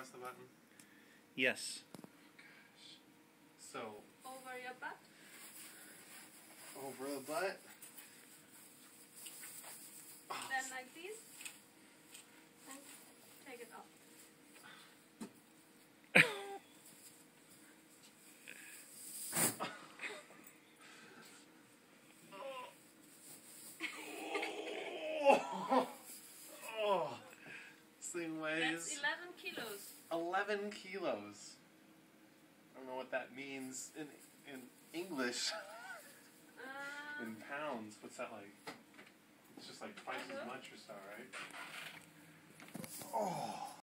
press the button? Yes. Gosh. So. Over your butt? Over the butt? Then like this. And take it off. This thing weighs... That's 11 kilos. 11 kilos. I don't know what that means in English. In pounds, what's that like? It's just like twice as much or so, right? Oh.